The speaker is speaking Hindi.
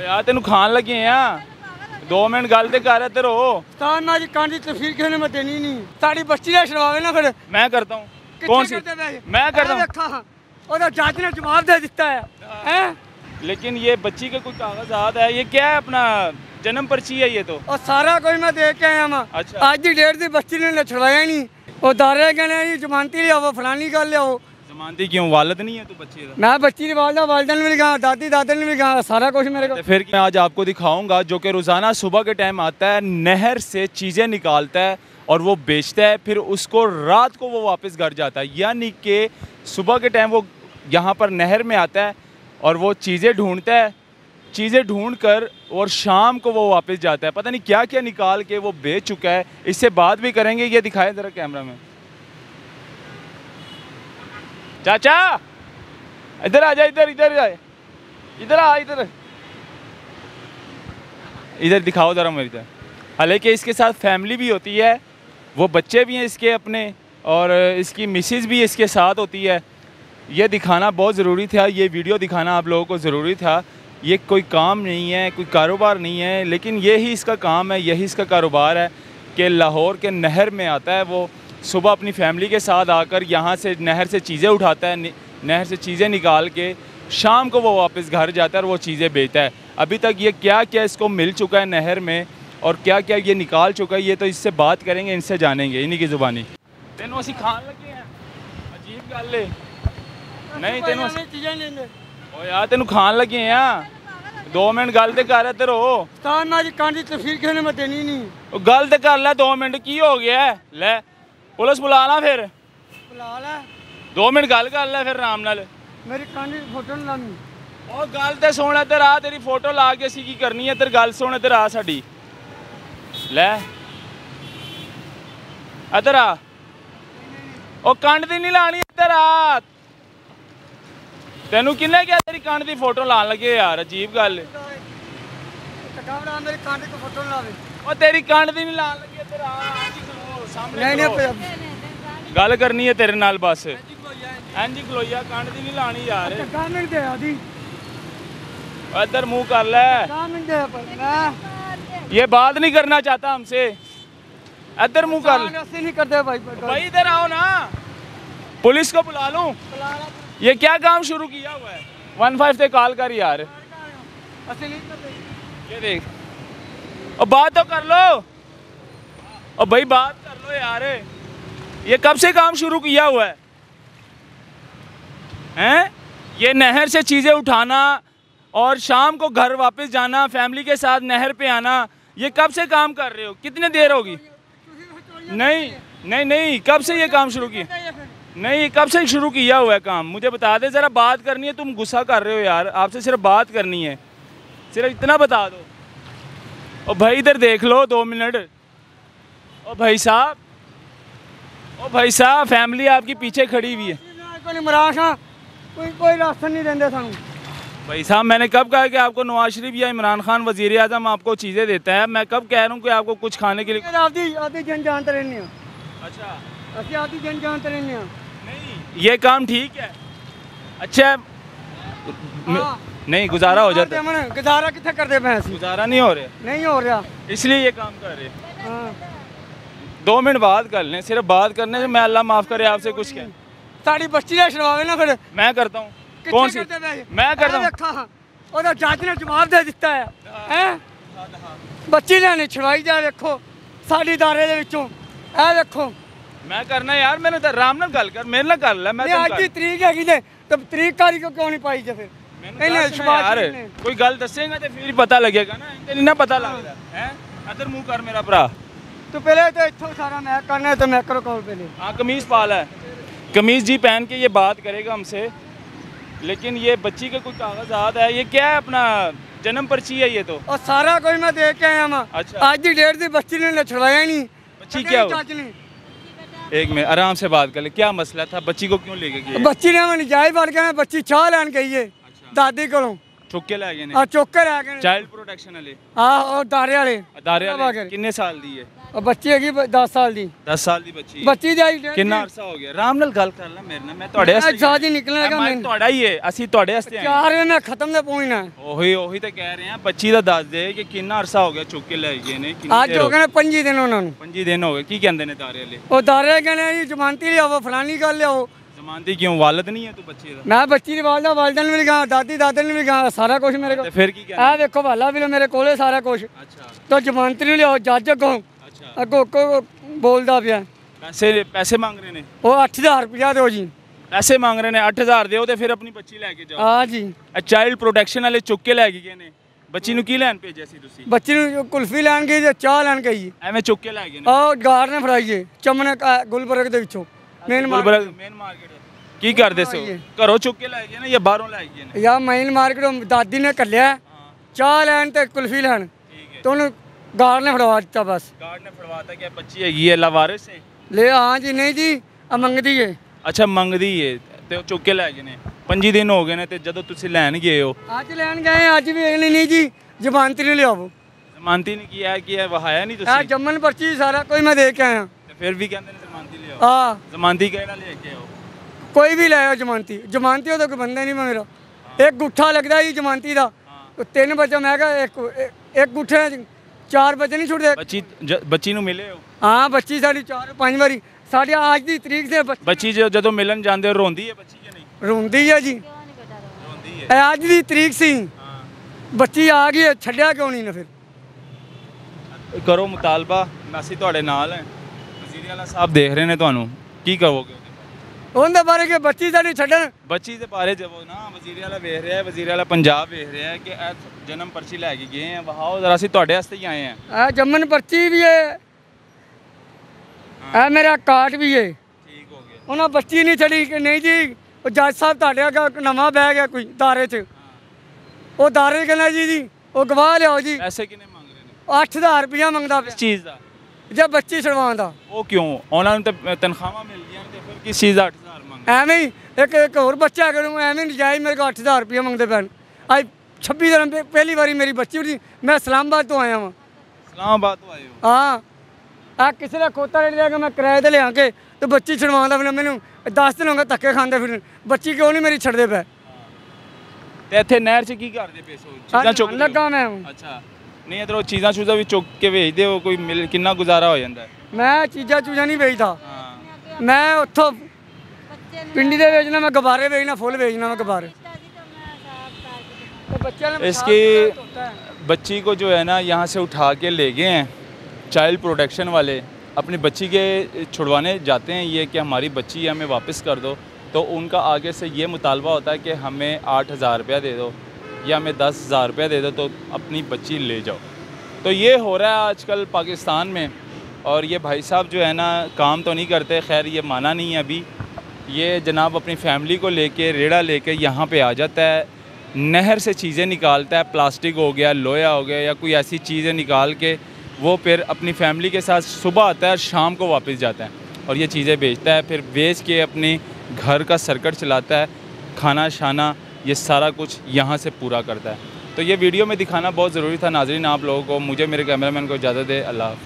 यार तेन खान लगे हैं 2 मिनट गल ते कर इधर हो। उस्ताद मैं कान की तफसीर किसी ने मैं देनी नहीं। साड़ी बच्ची ने छुड़वावे ना फिर मैं करता हूँ। कौन सी? मैं करता हूँ। और जज ने जवाब दे दिता है हैं? लेकिन ये बच्ची के कोई कागजात है, ये क्या है अपना जन्म पर्ची है ये तो। और सारा कोई मैं देख के आया मैं। अच्छा। आज की डेट की बच्ची ने छुड़वाया ही नहीं। वो दारे कहने जमानती लियाओ फलानी गल लियाओ। जमानती क्यों? वालिद नहीं है तू बच्ची का? मैं बच्ची की वालदा वालदा ने भी कहा, दादी दादे ने भी कहा, सारा कुछ मेरे को। फिर मैं आज आपको दिखाऊंगा जो कि रोज़ाना सुबह के टाइम आता है, नहर से चीज़ें निकालता है और वो बेचता है, फिर उसको रात को वो वापस घर जाता है। यानी कि सुबह के टाइम वो यहाँ पर नहर में आता है और वो चीज़ें ढूंढता है, चीज़ें ढूंढ कर और शाम को वो वापस जाता है। पता नहीं क्या क्या निकाल के वो बेच चुका है। इससे बात भी करेंगे। ये दिखाए ज़रा कैमरा में। चाचा इधर आ जा, इधर इधर आ, इधर आ, इधर इधर दिखाओ ज़रा मेरी तरफ। हालांकि इसके साथ फैमिली भी होती है, वो बच्चे भी हैं इसके अपने, और इसकी मिसेस भी इसके साथ होती है। ये दिखाना बहुत ज़रूरी था, ये वीडियो दिखाना आप लोगों को ज़रूरी था। ये कोई काम नहीं है, कोई कारोबार नहीं है, लेकिन यही इसका काम है, यही इसका कारोबार है कि लाहौर के नहर में आता है। वो सुबह अपनी फैमिली के साथ आकर यहाँ से नहर से चीज़ें उठाता है, नहर से चीज़ें निकाल के शाम को वो वापस घर जाता है और वो चीज़ें बेचता है। अभी तक ये क्या क्या इसको मिल चुका है नहर में और क्या क्या ये निकाल चुका है, ये तो इससे बात करेंगे, इनसे जानेंगे, इन्हीं की ज़ुबानी। तेनों असी खान लगे हैं, अजीब गल है। नहीं तेनों ओ यार तेनों खान लगे हैं 2 मिनट गल ते कर इधर हो। उस्ताद मैं कान की तफसीर किसी ने मैं देनी नहीं। गल ते कर ले 2 मिनट, की हो गया है? ले पुलिस बुला ला फिर। बुला ले 2 मिनट गल कर ले फिर आराम नाल। मेरी कान की फोटो नहीं लानी। और गल ते सुन इधर आ, तेरी फोटो ला के असी की करनी है? इधर गल सुन, इधर आ साडी, ले इधर आ। ओ कंड दी नहीं लानी, इधर आ। तेनू किन्ने क्या तेरी कंड दी फोटो लान लगे यार? अजीब गल है। मेरी कान की फोटो लावे। ओ तेरी कंड दी नहीं लान लगे, इधर आ सामने। नहीं गल करनी है तेरे नाल बस। इंजी खलोइया, कंड दी नहीं लानी यार। इधर मुंह कर ले। ये बात नहीं करना चाहता हमसे, इधर मुंह कर। नहीं करते भाई इधर आओ ना, पुलिस को बुला लूं? ये क्या काम शुरू किया हुआ है? 15 से कॉल कर यार। ये देख, और बात तो कर लो, और भाई बात कर लो यार। ये कब से काम शुरू किया हुआ है? हैं? ये नहर से चीज़ें उठाना और शाम को घर वापस जाना, फैमिली के साथ नहर पे आना, ये कब से काम कर रहे हो? कितनी देर होगी? नहीं नहीं नहीं, कब से ये काम शुरू किया? नहीं, कब से शुरू किया हुआ है काम? मुझे बता दे, ज़रा बात करनी है। तुम गुस्सा कर रहे हो यार, आपसे सिर्फ बात करनी है, सिर्फ इतना बता दो। और भाई इधर देख लो 2 मिनट। ओ भाई साहब, ओ भाई साहब, फैमिली आपकी पीछे खड़ी हुई है। कोई राशन नहीं देंगे सानू। भाई साहब, मैंने कब कहा कि आपको नवाज शरीफ या इमरान खान वजीर आजम आपको चीज़ें देता है? मैं कब कह रहा हूँ कि आपको कुछ खाने के लिए? आधी जन जानते रहने। अच्छा, असि आधी जन जानते रहने। नहीं, ये काम ठीक है, अच्छा नहीं, गुजारा हो जाता है। गुजारा कितने करते पैसे? गुजारा नहीं हो रहा, नहीं हो रहा, इसलिए ये काम कर रहे। 2 मिनट बात कर लें, सिर्फ बात करने से। मैं अल्लाह माफ़ करे आपसे कुछ कह। साड़ी बच्ची ने छुड़वावे ना फिर। मैं करता हूँ। कौन सी? मैं करता हूँ। और जज ने जवाब दे दिता है हैं? बच्ची ने छुड़वाई जा, देखो साड़ी दारे दे विचों ए देखो। मैं करना यार, मैंने तो आराम नाल गल कर, मेरे नाल कर ले। मैं आज की तरीक हैगी ते तब तरीक कारी को क्यों नहीं पाई जे फिर? यार कोई गल दसेगा तो फिर पता लगेगा ना, इनते नहीं ना पता लगदा है। इधर मुंह कर मेरा भरा। तो पहले तो इत्थों सारा मैं करना है, तो मैं करो कॉल पहले। हाँ, कमीज़ पाला है, कमीज़ जी पहन के ये बात करेगा हमसे। लेकिन ये बच्ची के कोई कागजात है, ये क्या है अपना जन्म पर्ची है ये तो। और सारा कोई मैं देख के आया मैं। अच्छा, आज की डेट की बच्ची ने छुड़वाया ही नहीं। बच्ची क्या हुआ? एक मिनट आराम से बात कर ले, क्या मसला था? बच्ची को क्यों लेके गए? बच्ची ने मैं जायज बढ़ गया, बच्ची चाह लैन गई है दादी को। ਚੁੱਕ ਕੇ ਲੈ ਗਏ ਨੇ ਆ ਚੁੱਕ ਕੇ ਲੈ ਗਏ ਨੇ। ਚਾਈਲਡ ਪ੍ਰੋਟੈਕਸ਼ਨ ਵਾਲੇ ਆਹ ਉਹ ਦਾਰੇ ਵਾਲੇ ਅਦਾਰੇ ਵਾਲੇ ਕਿੰਨੇ ਸਾਲ ਦੀ ਹੈ ਉਹ ਬੱਚੀ ਹੈਗੀ 10 ਸਾਲ ਦੀ। 10 ਸਾਲ ਦੀ ਬੱਚੀ ਬੱਚੀ ਦੀ ਆਈ ਕਿੰਨਾ ਅਰਸਾ ਹੋ ਗਿਆ? ਆਰਾਮ ਨਾਲ ਗੱਲ ਕਰ ਲੈ ਮੇਰੇ ਨਾਲ, ਮੈਂ ਤੁਹਾਡੇ ਵਾਸਤੇ ਸਾਜੀ ਨਿਕਲੇਗਾ ਮੈਂ ਤੁਹਾਡਾ ਹੀ ਹੈ, ਅਸੀਂ ਤੁਹਾਡੇ ਵਾਸਤੇ ਆਏ 4 ਵਜੇ ਮੈਂ ਖਤਮ ਤੇ ਪਹੁੰਚਣਾ। ਉਹੀ ਤਾਂ ਕਹਿ ਰਹੇ ਆ, ਬੱਚੀ ਦਾ ਦੱਸ ਦੇ ਕਿ ਕਿੰਨਾ ਅਰਸਾ ਹੋ ਗਿਆ ਚੁੱਕ ਕੇ ਲੈ ਗਏ ਨੇ? ਕਿੰਨੀ ਅੱਜ ਹੋ ਗਏ ਨੇ 25 ਦਿਨ ਉਹਨਾਂ ਨੂੰ। 25 ਦਿਨ ਹੋ ਗਏ। ਕੀ ਕਹਿੰਦੇ ਨੇ ਦਾਰੇ ਵਾਲੇ? ਉਹ ਦਾਰੇ ਕਹਿੰਦੇ ਜੀ ਜ਼ਮਾਨਤੀ ਲਿਆਓ, ਫਲਾਨੀ ਗੱਲ ਲਿਆਓ। ਜ਼ਮਾਨਤੀ ਕਿਉਂ? ਵਾਲਦ ਨਹੀਂ ਹੈ ਤੂੰ ਬੱਚੇ ਦਾ? ਮੈਂ ਬੱਚੀ ਦੀ ਵਾਲਦਾ ਵਾਲਦਨ ਨੂੰ ਵੀ ਗਾ, ਦਾਦੀ ਦਾਦੇ ਨੂੰ ਵੀ ਗਾ, ਸਾਰਾ ਕੁਝ ਮੇਰੇ ਕੋਲ। ਤੇ ਫਿਰ ਕੀ ਕਹਿੰਦੇ? ਆਹ ਵੇਖੋ ਵਾਲਾ ਵੀ ਮੇਰੇ ਕੋਲੇ ਸਾਰਾ ਕੁਝ। ਅੱਛਾ ਤਾਂ ਜ਼ਮਾਨਤੀ ਨੂੰ ਲਿਆਓ ਜੱਜ ਅੱਗੋਂ। ਅੱਛਾ ਅੱਗੋਂ ਬੋਲਦਾ ਪਿਆ। ਪੈਸੇ ਮੰਗ ਰਹੇ ਨੇ? ਉਹ 8000 ਰੁਪਇਆ ਦਿਓ ਜੀ। ਪੈਸੇ ਮੰਗ ਰਹੇ ਨੇ 8000 ਦਿਓ ਤੇ ਫਿਰ ਆਪਣੀ ਬੱਚੀ ਲੈ ਕੇ ਜਾਓ। ਹਾਂ ਜੀ। ਚਾਈਲਡ ਪ੍ਰੋਟੈਕਸ਼ਨ ਵਾਲੇ ਚੁੱਕ ਕੇ ਲੈ ਕੇ ਗਏ ਨੇ ਬੱਚੀ ਨੂੰ। ਕੀ ਲੈਣ ਭੇਜਿਆ ਸੀ ਤੁਸੀਂ? ਬੱਚੀ ਨੂੰ ਕੁਲਫੀ ਲੈਣ ਗਈ ਤੇ ਚਾਹ ਲੈਣ ਗਈ। ਐਵੇਂ ਚੁੱਕ ਕੇ ਲੈ ਗਏ ਨੇ? ਆਹ ਗਾਰ ਨੇ ਫੜਾਈਏ ਚਮਨ ਗੁਲਬਰਗ ਦੇ ਵਿੱਚੋਂ ਮੇਨ ਮਾਰਕੀਟ। ਕੀ ਕਰਦੇ ਸੋ? ਘਰੋਂ ਚੁੱਕ ਕੇ ਲੈ ਗਏ ਨੇ ਜਾਂ ਬਾਹਰੋਂ ਲੈ ਗਏ ਨੇ? ਯਾ ਮੇਨ ਮਾਰਕੀਟ ਦਾਦੀ ਨੇ ਕੱਲਿਆ ਚਾਹ ਲੈਣ ਤੇ ਕੁਲਫੀ ਲੈਣ ਤੇ ਉਹਨੂੰ ਗਾਰ ਨੇ ਫੜਵਾ ਦਿੱਤਾ। ਬਸ ਗਾਰਡ ਨੇ ਫੜਵਾਤਾ ਕਿ ਬੱਚੀ ਹੈਗੀ ਹੈ ਲਾਵਾਰਿਸ ਹੈ? ਲੈ ਹਾਂ ਜੀ। ਨਹੀਂ ਜੀ ਆ ਮੰਗਦੀ ਏ। ਅੱਛਾ ਮੰਗਦੀ ਏ ਤੇ ਉਹ ਚੁੱਕ ਕੇ ਲੈ ਗਏ ਨੇ। 25 ਦਿਨ ਹੋ ਗਏ ਨੇ ਤੇ ਜਦੋਂ ਤੁਸੀਂ ਲੈਣ ਗਏ ਹੋ? ਅੱਜ ਲੈਣ ਗਏ ਅੱਜ ਵੀ ਇਹ ਨਹੀਂ ਜੀ ਜ਼ਮਾਨਤੀ ਨੂੰ ਲਿਆਵੋ। ਜ਼ਮਾਨਤੀ ਨੇ ਕੀ ਹੈ ਵਹਾਇਆ ਨਹੀਂ ਆ ਤੁਸੀਂ? ਜੰਮਨ ਪਰਚੀ ਸਾਰਾ ਕੋਈ ਮੈਂ ਦੇ ਕੇ ਆਇਆ। ਤੇ ਫਿਰ ਵੀ ਕਹਿੰਦੇ ਨੇ ਜ਼ਮਾਨਤੀ ਲਿਆਓ। ਹਾਂ ਜ਼ਮਾਨਤੀ ਕਿਹੜਾ ਲੈ ਕੇ ਆਓ? ਕੋਈ ਵੀ ਲੈ ਆਓ ਜ਼ਮਾਨਤੀ। ਜ਼ਮਾਨਤੀ ਉਹਦਾ ਕੋਈ ਬੰਦਾ ਨਹੀਂ ਮੇਰਾ। ਇੱਕ ਗੁੱਠਾ ਲੱਗਦਾ ਜੀ ਜ਼ਮਾਨਤੀ ਦਾ। 3 ਬੱਚੇ ਮੈਂ ਕਿਹਾ ਇੱਕ ਗੁੱਠੇ 4 ਬੱਚੇ ਨਹੀਂ ਛੁੱਟਦੇ। ਬੱਚੀ ਨੂੰ ਮਿਲੇ ਹੋ? ਹਾਂ ਬੱਚੀ ਸਾਡੀ 4-5 ਵਾਰੀ ਸਾਡੀ ਅੱਜ ਦੀ ਤਰੀਕ ਦੇ ਬੱਚੀ ਜਦੋਂ ਮਿਲਣ ਜਾਂਦੇ ਹੋ ਰੋਂਦੀ ਹੈ ਬੱਚੀ ਕਿ ਨਹੀਂ? ਰੋਂਦੀ ਹੈ ਜੀ। ਰੋਂਦੀ ਹੈ। ਇਹ ਅੱਜ ਦੀ ਤਰੀਕ ਸੀ। ਬੱਚੀ ਆ ਗਈ ਹੈ, ਛੱਡਿਆ ਕਿਉਂ ਨਹੀਂ ਨਾ? ਫਿਰ ਕਰੋ ਮੁਤਾਲਬਾ, ਅਸੀਂ ਤੁਹਾਡੇ ਨਾਲ ਹੈ। ਵਜ਼ੀਰ ਆਲਾ ਸਾਹਿਬ ਦੇਖ ਰਹੇ ਨੇ ਤੁਹਾਨੂੰ, ਕੀ ਕਹੋਗੇ ਉਹਦੇ ਬਾਰੇ ਕਿ ਬੱਚੀ ਸਾਡੀ ਛੱਡਣ? ਬੱਚੀ ਦੇ ਬਾਰੇ ਜਵੋ ਨਾ, ਵਜ਼ੀਰ ਆਲਾ ਵੇਖ ਰਿਹਾ ਹੈ, ਵਜ਼ੀਰ ਆਲਾ ਪੰਜਾਬ ਵੇਖ ਰਿਹਾ ਹੈ ਕਿ ਇਹ ਜਨਮ ਪਰਚੀ ਲੈ ਕੇ ਗਏ ਆ। ਵਹਾਓ ਜ਼ਰਾ, ਅਸੀਂ ਤੁਹਾਡੇ ਵਾਸਤੇ ਹੀ ਆਏ ਆ। ਇਹ ਜੰਮਨ ਪਰਚੀ ਵੀ ਹੈ, ਇਹ ਮੇਰਾ ਕਾਰਡ ਵੀ ਹੈ। ਠੀਕ ਹੋ ਗਿਆ। ਉਹਨਾਂ ਬੱਚੀ ਨਹੀਂ ਛੱਡੀ ਕਿ ਨਹੀਂ ਜੀ ਉਹ ਜੱਜ ਸਾਹਿਬ ਤੁਹਾਡੇ ਅੱਗੇ ਨਵਾਂ ਬਹਿ ਗਿਆ ਕੋਈ ਦਾਰੇ 'ਚ। ਉਹ ਦਾਰੇ ਕਹਿੰਦਾ ਜੀ ਉਹ ਗਵਾਹ ਲਿਆਓ ਜੀ। ਪੈਸੇ ਕਿੰਨੇ ਮੰਗ ਰਹੇ ਨੇ? 8000 ਰੁਪਇਆ ਮੰਗਦਾ ਪਿਆ। ਕਿਸ ਚੀਜ਼ ਦਾ? ਜੇ ਬੱਚੀ ਛਡਵਾਉਣ ਦਾ। ਉਹ ਕਿਉਂ? ਉਹਨਾਂ ਨੂੰ ਤਾਂ ਤਨਖਾਹਾਂ ਮਿਲ ਗਈਆਂ ਤੇ ਫਿਰ ਕਿਸ ਚੀਜ਼ ਦਾ 8000 ਮੰਗ? ਐਵੇਂ ਹੀ ਇੱਕ ਹੋਰ ਬੱਚਾ ਕਰੂੰ ਐਵੇਂ ਨਜਾਇਜ਼ ਮੇਰੇ ਕੋਲ 8000 ਰੁਪਇਆ ਮੰਗਦੇ ਪੈਣ। ਅੱਜ 26 ਦਿਨ ਪਹਿਲੀ ਵਾਰੀ ਮੇਰੀ ਬੱਚੀ ਉੱਠੀ। ਮੈਂ ਇਸਲਾਮਾਬਾਦ ਤੋਂ ਆਇਆ ਵਾਂ। ਇਸਲਾਮਾਬਾਦ ਤੋਂ ਆਏ ਹੋ? ਹਾਂ ਆ ਕਿਸੇ ਦਾ ਖੋਤਾ ਰੇਟ ਲਿਆ ਕੇ ਮੈਂ ਕਿਰਾਏ ਤੇ ਲਿਆ ਕੇ ਤੇ ਬੱਚੀ ਛਡਵਾਉਂਦਾ ਫਿਰ ਮੈਨੂੰ 10 ਦਿਨ ਹੋ ਗਏ ਧੱਕੇ ਖਾਂਦੇ ਫਿਰ। ਬੱਚੀ ਕਿਉਂ ਨਹੀਂ ਮੇਰੀ ਛੱਡਦੇ ਪਏ? ਤੇ ਇੱਥੇ ਨਹਿਰ 'ਚ ਕੀ ਕਰਦੇ ਪਏ ਸੋ? ਚੀਜ਼ਾਂ ਚੁੱਕ ਲੱਗਾ ਮੈਂ। ਅੱਛਾ ਨਹੀਂ ਇਧਰੋਂ ਚੀਜ਼ਾਂ ਚੂਜ਼ਾਂ ਵੀ ਚੁੱਕ ਕੇ ਵੇਚਦੇ ਹੋ? ਕੋਈ ਮਿਲ ਕਿੰਨਾ ਗੁਜ਼ਾਰਾ ਹੋ ਜਾਂਦਾ? ਮੈਂ ਚੀਜ਼ਾਂ ਚੂਜ਼ਾਂ ਨਹੀਂ ਵੇਚਦਾ। ਹਾਂ ਮੈਂ ਉੱਥੋਂ ਪਿੰਡੀ ਦੇ ਵੇਚਣਾ, ਮੈਂ ਗੁਬਾਰੇ ਵੇਚਣਾ, ਫੁੱਲ ਵੇਚਣਾ ਮੈਂ ਗੁਬਾਰੇ। तो बच्चे ने इसकी बच्ची को जो है ना यहाँ से उठा के ले गए हैं चाइल्ड प्रोटेक्शन वाले। अपनी बच्ची के छुड़वाने जाते हैं ये कि हमारी बच्ची हमें वापस कर दो, तो उनका आगे से ये मुतालबा होता है कि हमें 8000 रुपया दे दो या हमें 10,000 रुपया दे दो तो अपनी बच्ची ले जाओ। तो ये हो रहा है आजकल पाकिस्तान में। और ये भाई साहब जो है ना काम तो नहीं करते, खैर ये माना नहीं है अभी। ये जनाब अपनी फैमिली को लेके रेड़ा लेके यहाँ पे आ जाता है, नहर से चीज़ें निकालता है, प्लास्टिक हो गया, लोहा हो गया या कोई ऐसी चीज़ें निकाल के वो फिर अपनी फैमिली के साथ सुबह आता है और शाम को वापस जाता है और ये चीज़ें बेचता है। फिर बेच के अपने घर का सर्कट चलाता है, खाना शाना ये सारा कुछ यहाँ से पूरा करता है। तो ये वीडियो में दिखाना बहुत ज़रूरी था नाज़रीन आप लोगों को। मुझे मेरे कैमरामैन को इजाज़त दे। अल्लाह।